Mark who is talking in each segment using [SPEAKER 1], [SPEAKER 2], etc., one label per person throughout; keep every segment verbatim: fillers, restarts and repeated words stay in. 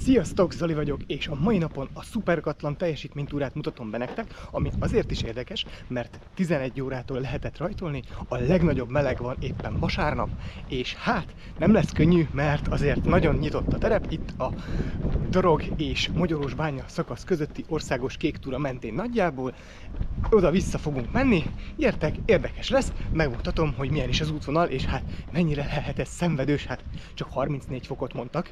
[SPEAKER 1] Sziasztok, Zoli vagyok, és a mai napon a szuperkatlan teljesítménytúrát mutatom be nektek, ami azért is érdekes, mert tizenegy órától lehetett rajtolni, a legnagyobb meleg van éppen vasárnap, és hát nem lesz könnyű, mert azért nagyon nyitott a terep, itt a Dorog és Mogyorós-Bánya szakasz közötti országos kék túra mentén nagyjából, oda-vissza fogunk menni, gyertek, érdekes lesz, megmutatom, hogy milyen is az útvonal, és hát mennyire lehet ez szenvedős, hát csak harmincnégy fokot mondtak.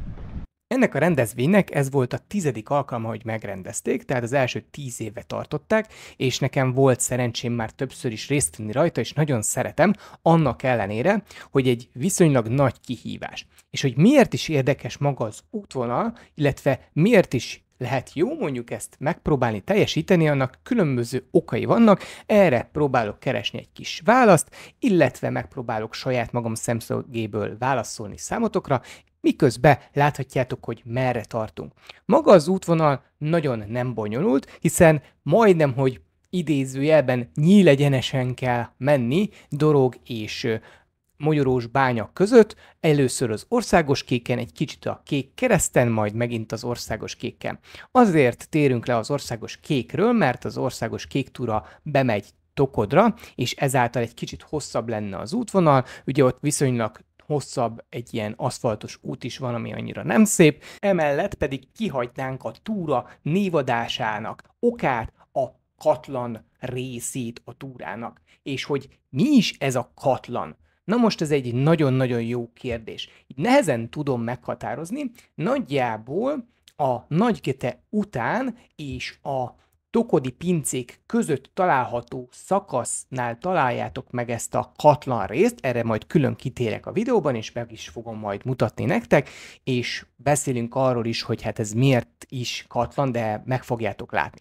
[SPEAKER 1] Ennek a rendezvénynek ez volt a tizedik alkalma, hogy megrendezték, tehát az első tíz éve tartották, és nekem volt szerencsém már többször is részt venni rajta, és nagyon szeretem, annak ellenére, hogy egy viszonylag nagy kihívás. És hogy miért is érdekes maga az útvonal, illetve miért is lehet jó mondjuk ezt megpróbálni teljesíteni, annak különböző okai vannak, erre próbálok keresni egy kis választ, illetve megpróbálok saját magam szemszögéből válaszolni számotokra, miközben láthatjátok, hogy merre tartunk. Maga az útvonal nagyon nem bonyolult, hiszen majdnem, hogy idézőjelben nyílegyenesen kell menni Dorog és Mogyorós-Bánya között, először az országos kéken, egy kicsit a kék kereszten, majd megint az országos kéken. Azért térünk le az országos kékről, mert az országos kék túra bemegy Tokodra, és ezáltal egy kicsit hosszabb lenne az útvonal, ugye ott viszonylag hosszabb egy ilyen aszfaltos út is van, ami annyira nem szép, emellett pedig kihagynánk a túra névadásának okát, a katlan részét a túrának. És hogy mi is ez a katlan? Na most ez egy nagyon-nagyon jó kérdés. Így nehezen tudom meghatározni, nagyjából a Nagygete után és a tokodi pincék között található szakasznál találjátok meg ezt a katlan részt, erre majd külön kitérek a videóban, és meg is fogom majd mutatni nektek, és beszélünk arról is, hogy hát ez miért is katlan, de meg fogjátok látni.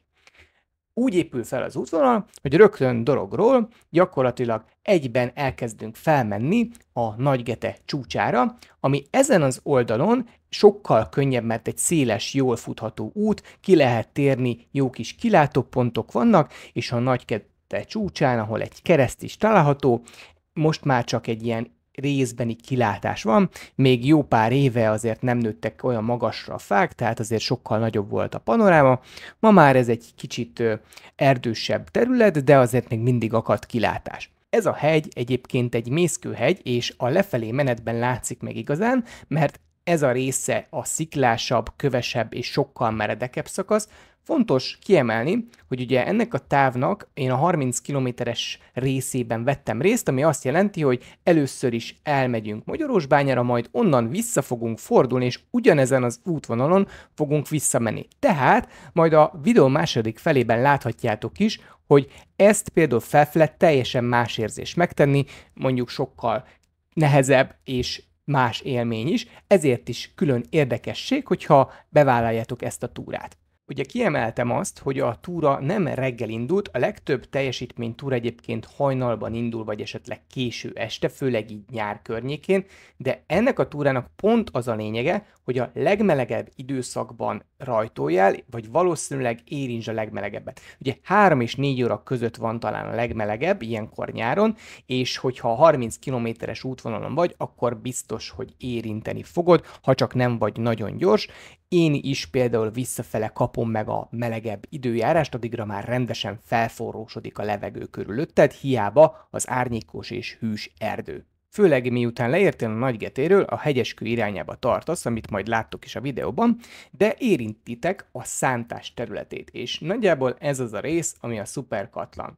[SPEAKER 1] Úgy épül fel az útvonal, hogy rögtön Dorogról gyakorlatilag egyben elkezdünk felmenni a Nagygete csúcsára, ami ezen az oldalon sokkal könnyebb, mert egy széles, jól futható út, ki lehet térni, jó kis kilátópontok vannak, és a Nagygete csúcsán, ahol egy kereszt is található, most már csak egy ilyen részbeni kilátás van, még jó pár éve azért nem nőttek olyan magasra a fák, tehát azért sokkal nagyobb volt a panoráma. Ma már ez egy kicsit erdősebb terület, de azért még mindig akad kilátás. Ez a hegy egyébként egy mészkőhegy, és a lefelé menetben látszik meg igazán, mert ez a része a sziklásabb, kövesebb és sokkal meredekebb szakasz. Fontos kiemelni, hogy ugye ennek a távnak én a harminc kilométeres részében vettem részt, ami azt jelenti, hogy először is elmegyünk Mogyorós-Bányára, majd onnan vissza fogunk fordulni, és ugyanezen az útvonalon fogunk visszamenni. Tehát majd a videó második felében láthatjátok is, hogy ezt például felfele teljesen más érzés megtenni, mondjuk sokkal nehezebb és más élmény is, ezért is külön érdekesség, hogyha bevállaljátok ezt a túrát. Ugye kiemeltem azt, hogy a túra nem reggel indult, a legtöbb teljesítménytúra egyébként hajnalban indul, vagy esetleg késő este, főleg így nyár környékén, de ennek a túrának pont az a lényege, hogy a legmelegebb időszakban rajtoljál, vagy valószínűleg érintsd a legmelegebbet. Ugye három és négy óra között van talán a legmelegebb, ilyenkor nyáron, és hogyha a harminc kilométeres útvonalon vagy, akkor biztos, hogy érinteni fogod, ha csak nem vagy nagyon gyors. Én is például visszafele kapom meg a melegebb időjárást, addigra már rendesen felforrósodik a levegő körülötted, hiába az árnyékos és hűs erdő. Főleg miután leértél a Nagygetéről, a hegyeskő irányába tartasz, amit majd láttok is a videóban, de érintitek a szántás területét, és nagyjából ez az a rész, ami a szuperkatlan.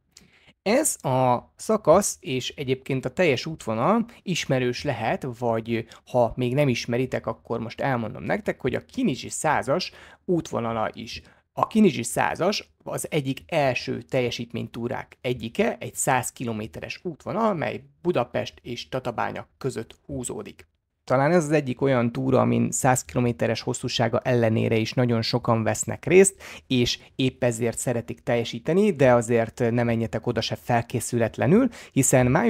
[SPEAKER 1] Ez a szakasz és egyébként a teljes útvonal ismerős lehet, vagy ha még nem ismeritek, akkor most elmondom nektek, hogy a Kinizsi százas útvonala is. A Kinizsi százas az egyik első teljesítménytúrák egyike, egy száz kilométeres útvonal, mely Budapest és Tatabánya között húzódik. Talán ez az egyik olyan túra, amin száz kilométeres hosszúsága ellenére is nagyon sokan vesznek részt, és épp ezért szeretik teljesíteni, de azért ne menjetek oda se felkészületlenül, hiszen május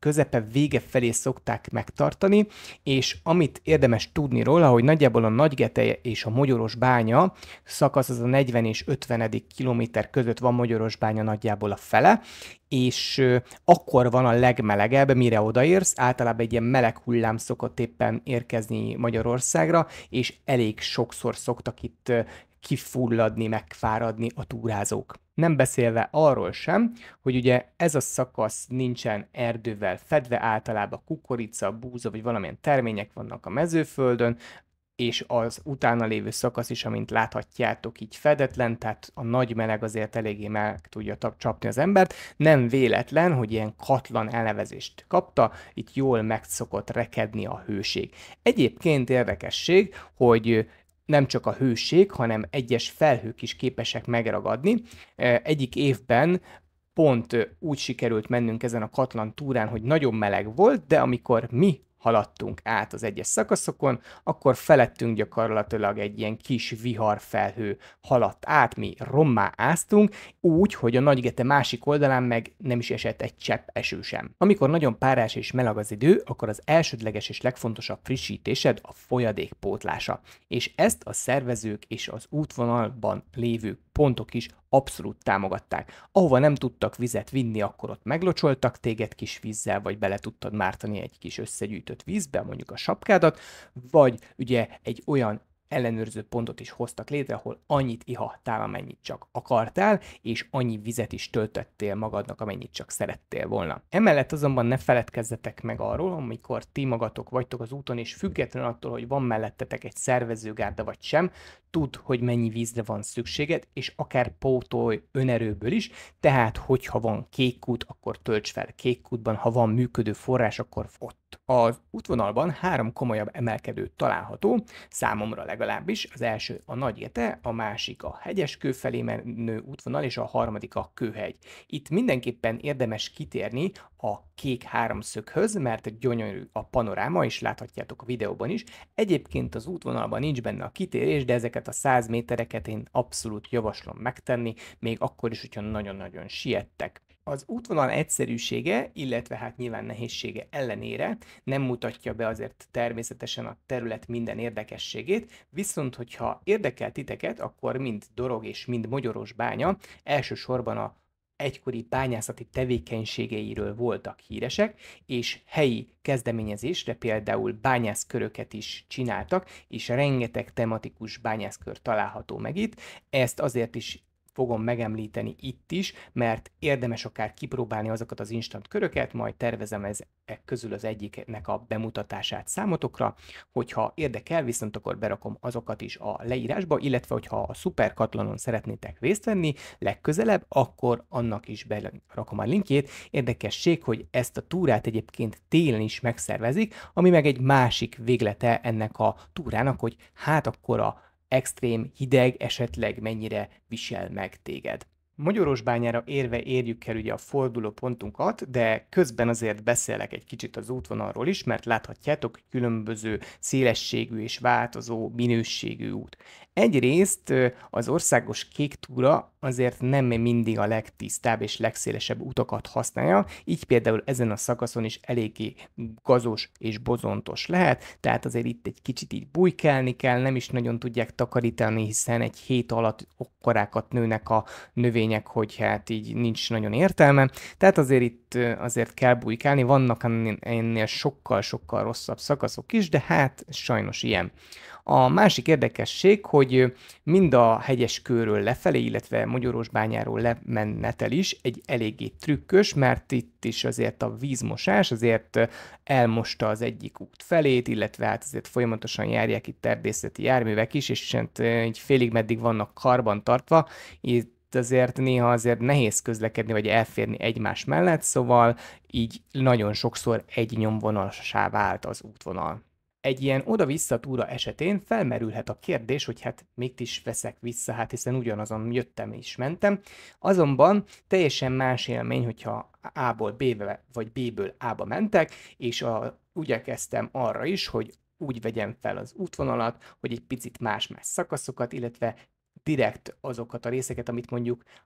[SPEAKER 1] közepe vége felé szokták megtartani, és amit érdemes tudni róla, hogy nagyjából a Nagygeteje és a Magyarosbánya szakasz az a negyven és ötven kilométer között van, Magyarosbánya nagyjából a fele, és ö, akkor van a legmelegebb, mire odaérsz, általában egy ilyen meleg hullám szokott éppen érkezni Magyarországra, és elég sokszor szoktak itt ö, kifulladni, megfáradni a túrázók. Nem beszélve arról sem, hogy ugye ez a szakasz nincsen erdővel fedve, általában kukorica, búza vagy valamilyen termények vannak a mezőföldön, és az utána lévő szakasz is, amint láthatjátok, így fedetlen, tehát a nagy meleg azért eléggé meg tudja csapni az embert. Nem véletlen, hogy ilyen katlan elnevezést kapta, itt jól meg szokott rekedni a hőség. Egyébként érdekesség, hogy nem csak a hőség, hanem egyes felhők is képesek megragadni. Egyik évben pont úgy sikerült mennünk ezen a katlan túrán, hogy nagyon meleg volt, de amikor mi haladtunk át az egyes szakaszokon, akkor felettünk gyakorlatilag egy ilyen kis viharfelhő haladt át, mi rommá áztunk, úgy, hogy a Nagygete másik oldalán meg nem is esett egy csepp eső sem. Amikor nagyon párás és meleg az idő, akkor az elsődleges és legfontosabb frissítésed a folyadék pótlása. És ezt a szervezők és az útvonalban lévő pontok is abszolút támogatták. Ahova nem tudtak vizet vinni, akkor ott meglocsoltak téged kis vízzel, vagy bele tudtad mártani egy kis összegyűjtött vízbe, mondjuk a sapkádat, vagy ugye egy olyan ellenőrző pontot is hoztak létre, ahol annyit ihattál, amennyit csak akartál, és annyi vizet is töltöttél magadnak, amennyit csak szerettél volna. Emellett azonban ne feledkezzetek meg arról, amikor ti magatok vagytok az úton, és függetlenül attól, hogy van mellettetek egy szervezőgárda vagy sem, tudd, hogy mennyi vízre van szükséged, és akár pótolj önerőből is, tehát hogyha van kék kút, akkor tölts fel kék kútban, ha van működő forrás, akkor ott. Az útvonalban három komolyabb emelkedő található, számomra legalábbis. Az első a Nagygete, a másik a Hegyeskő felé menő útvonal, és a harmadik a Kőhegy. Itt mindenképpen érdemes kitérni a kék háromszöghöz, mert gyönyörű a panoráma, és láthatjátok a videóban is. Egyébként az útvonalban nincs benne a kitérés, de ezeket a száz métereket én abszolút javaslom megtenni, még akkor is, hogyha nagyon-nagyon siettek. Az útvonal egyszerűsége, illetve hát nyilván nehézsége ellenére nem mutatja be azért természetesen a terület minden érdekességét, viszont hogyha érdekel titeket, akkor mind Dorog és mind Magyarosbánya elsősorban a egykori bányászati tevékenységeiről voltak híresek, és helyi kezdeményezésre például bányászköröket is csináltak, és rengeteg tematikus bányászkör található meg itt. Ezt azért is fogom megemlíteni itt is, mert érdemes akár kipróbálni azokat az instant köröket, majd tervezem ezek közül az egyiknek a bemutatását számotokra. Hogyha érdekel, viszont akkor berakom azokat is a leírásba, illetve hogyha a szuperkatlanon szeretnétek részt venni legközelebb, akkor annak is berakom a linkjét. Érdekesség, hogy ezt a túrát egyébként télen is megszervezik, ami meg egy másik véglete ennek a túrának, hogy hát akkor a extrém hideg esetleg mennyire visel meg téged. Magyarosbányára érve érjük el ugye a fordulópontunkat, de közben azért beszélek egy kicsit az útvonalról is, mert láthatjátok, különböző szélességű és változó minőségű út. Egyrészt az országos kék túra azért nem mindig a legtisztább és legszélesebb utakat használja, így például ezen a szakaszon is eléggé gazos és bozontos lehet, tehát azért itt egy kicsit így bujkálni kell, nem is nagyon tudják takarítani, hiszen egy hét alatt okkorákat nőnek a növények, hogy hát így nincs nagyon értelme, tehát azért itt azért kell bujkálni, vannak ennél sokkal-sokkal rosszabb szakaszok is, de hát sajnos ilyen. A másik érdekesség, hogy mind a Hegyeskőről lefelé, illetve Magyarosbányáról lemenetel is egy eléggé trükkös, mert itt is azért a vízmosás azért elmosta az egyik út felét, illetve hát azért folyamatosan járják itt erdészeti járművek is, és így félig meddig vannak karban tartva, itt azért néha azért nehéz közlekedni, vagy elférni egymás mellett, szóval így nagyon sokszor egy nyomvonalsá vált az útvonal. Egy ilyen oda-vissza túra esetén felmerülhet a kérdés, hogy hát mit is veszek vissza, hát hiszen ugyanazon jöttem és mentem. Azonban teljesen más élmény, hogyha A-ból B-be vagy B-ből A-ba mentek, és a, úgy kezdtem arra is, hogy úgy vegyem fel az útvonalat, hogy egy picit más-más szakaszokat, illetve direkt azokat a részeket, amit mondjuk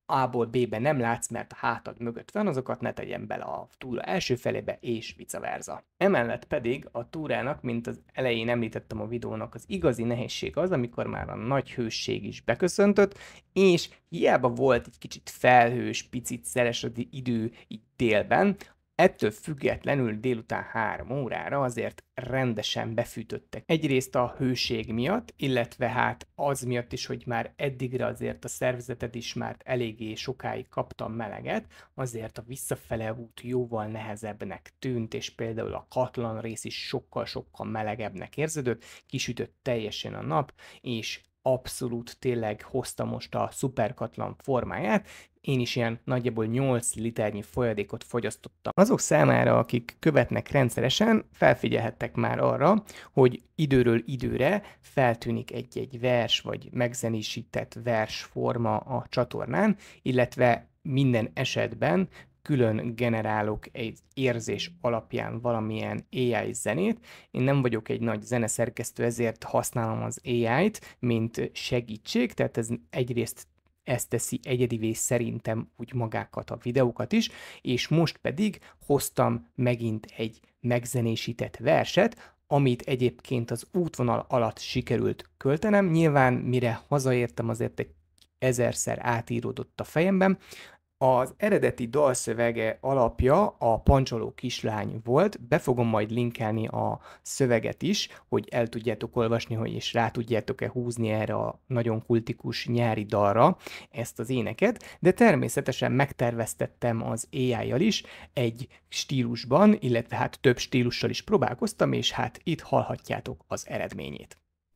[SPEAKER 2] A-ból B-be nem látsz, mert a hátad mögött van, azokat ne tegyen bele a túra első felébe, és vice versa. Emellett pedig a túrának, mint az elején említettem a videónak, az igazi nehézség az, amikor már a nagy hőség is beköszöntött, és hiába volt egy kicsit felhős, picit szeles az idő itt délben, ettől függetlenül délután három órára azért rendesen befűtöttek. Egyrészt a hőség miatt, illetve hát az miatt is, hogy már eddigre azért a szervezeted is már eléggé sokáig kapta meleget, azért a visszafele út jóval nehezebbnek tűnt, és például a katlan rész is sokkal-sokkal melegebbnek érződött, kisütött teljesen a nap, és abszolút tényleg hozta most a szuperkatlan formáját. Én is ilyen nagyjából nyolc liternyi folyadékot fogyasztottam. Azok számára, akik követnek rendszeresen, felfigyelhettek már arra, hogy időről időre feltűnik egy-egy vers vagy megzenésített versforma a csatornán, illetve minden esetben külön generálok egy érzés alapján valamilyen á i zenét. Én nem vagyok egy nagy zeneszerkesztő, ezért használom az á i-t, mint segítség, tehát ez egyrészt ezt teszi egyedivé szerintem úgy magákat a videókat is, és most pedig hoztam megint egy megzenésített verset, amit egyébként az útvonal alatt sikerült költenem. Nyilván mire hazaértem, azért egy ezerszer átíródott a fejemben. Az eredeti dalszövege alapja a Pancsoló kislány volt, be fogom majd linkelni a szöveget is, hogy el tudjátok olvasni, hogy és rá tudjátok-e húzni erre a nagyon kultikus nyári dalra ezt az éneket, de természetesen megterveztettem az á i-jal is egy stílusban, illetve hát több stílussal is próbálkoztam, és hát itt hallhatjátok az eredményét.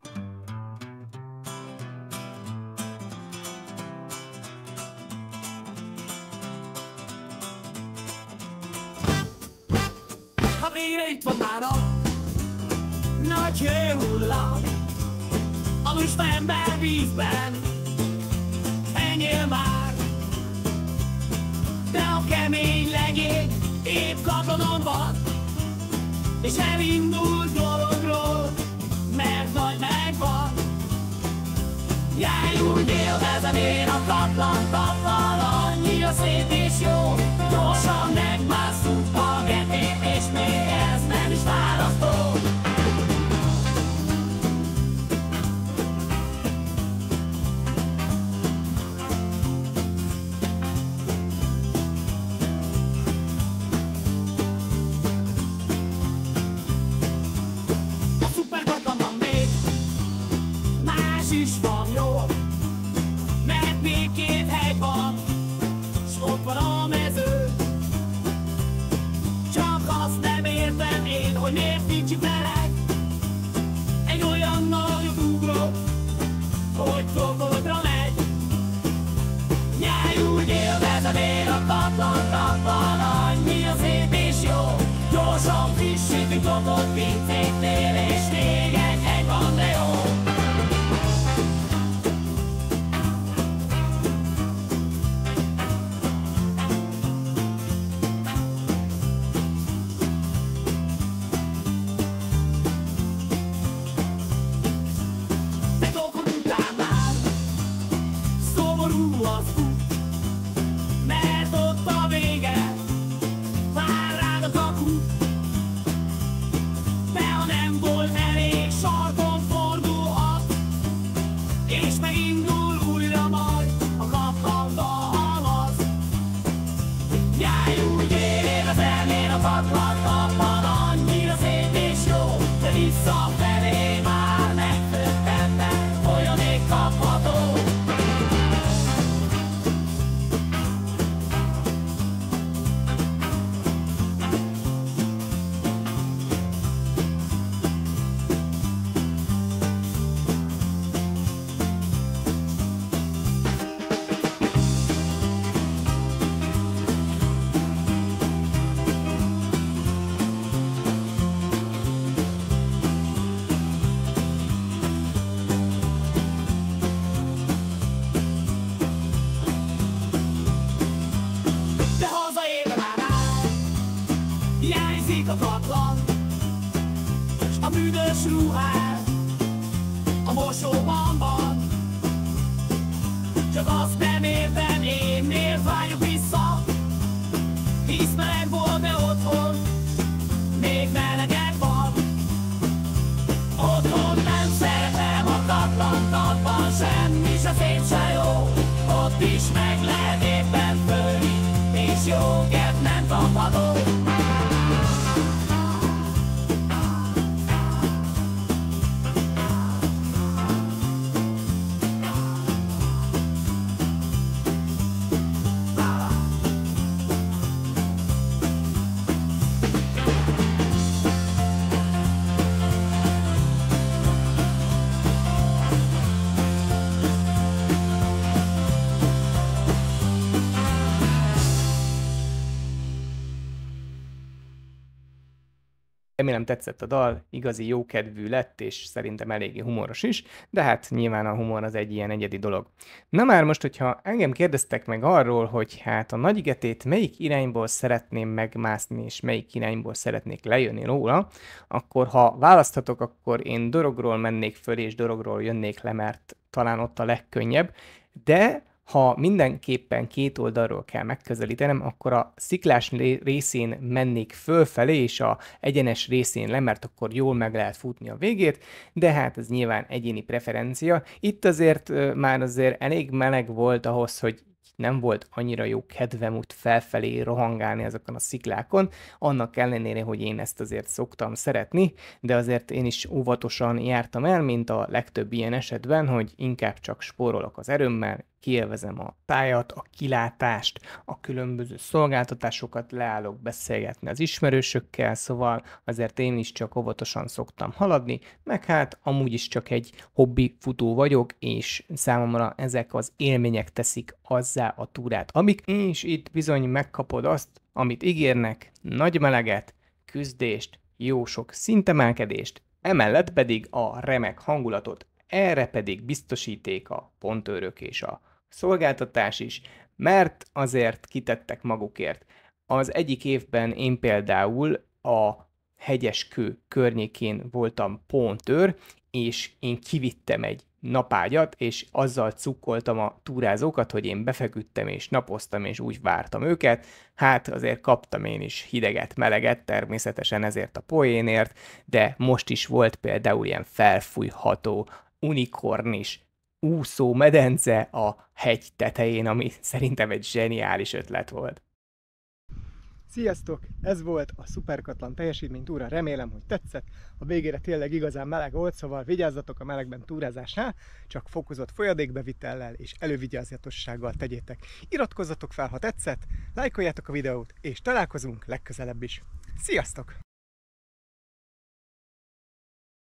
[SPEAKER 3] Végre itt van már a nagy hőhullám, a lusta ember vízben, ennyél már, de a kemény legény épp katlanon van, és elindult dologról, mert nagy megvan. Járj úgy élvezem én a katlan, katlan, annyi a szép és jó, gyorsan megmászunk a getét, és még ez nem is választó. A szuperkatlan van még, más is van jó, mert még két hegy van, s ott van a mező. Csak azt nem értem én, hogy miért nincs meleg. Egy olyan nagyot ugrott, hogy krokodra megy. Nyáj úgy élvezem én a katlan, katlan, annyi a szép és jó. Gyorsan frissítünk lopott pincéknél, és még egy hegy van, de jó. Visszafelé már megfőttem, olyan még kapható. Hiányzik a katlan, s a büdös ruhár a mosóban van. Csak azt nem értem én, sivatagban semmi se szép se jó, ott is meg lehet éppen fölni, és jó kert nem tapadó.
[SPEAKER 2] Remélem tetszett a dal, igazi jókedvű lett, és szerintem eléggé humoros is, de hát nyilván a humor az egy ilyen egyedi dolog. Na már most, hogyha engem kérdeztek meg arról, hogy hát a Nagyigetét melyik irányból szeretném megmászni, és melyik irányból szeretnék lejönni róla, akkor ha választhatok, akkor én Dorogról mennék föl, és Dorogról jönnék le, mert talán ott a legkönnyebb, de ha mindenképpen két oldalról kell megközelítenem, akkor a sziklás részén mennék fölfelé, és a egyenes részén le, mert akkor jól meg lehet futni a végét, de hát ez nyilván egyéni preferencia. Itt azért uh, már azért elég meleg volt ahhoz, hogy nem volt annyira jó kedvem úgy felfelé rohangálni azokon a sziklákon, annak ellenére, hogy én ezt azért szoktam szeretni, de azért én is óvatosan jártam el, mint a legtöbb ilyen esetben, hogy inkább csak spórolok az erőmmel, kiélvezem a tájat, a kilátást, a különböző szolgáltatásokat, leállok beszélgetni az ismerősökkel, szóval azért én is csak óvatosan szoktam haladni, meg hát amúgy is csak egy hobbi futó vagyok, és számomra ezek az élmények teszik azzá a túrát, amik, és itt bizony megkapod azt, amit ígérnek, nagy meleget, küzdést, jó sok szintemelkedést, emellett pedig a remek hangulatot, erre pedig biztosíték a pontőrök és a szolgáltatás is, mert azért kitettek magukért. Az egyik évben én például a Hegyeskő környékén voltam pontőr, és én kivittem egy napágyat, és azzal cukkoltam a túrázókat, hogy én befeküdtem és napoztam, és úgy vártam őket. Hát azért kaptam én is hideget, meleget, természetesen ezért a poénért, de most is volt például ilyen felfújható, unikornis úszó medence a hegy tetején, ami szerintem egy zseniális ötlet volt.
[SPEAKER 1] Sziasztok! Ez volt a Szuperkatlan teljesítménytúra, remélem, hogy tetszett. A végére tényleg igazán meleg volt, szóval vigyázzatok a melegben túrázásnál, csak fokozott folyadékbevitellel és elővigyázatossággal tegyétek. Iratkozzatok fel, ha tetszett, lájkoljátok a videót, és találkozunk legközelebb is. Sziasztok!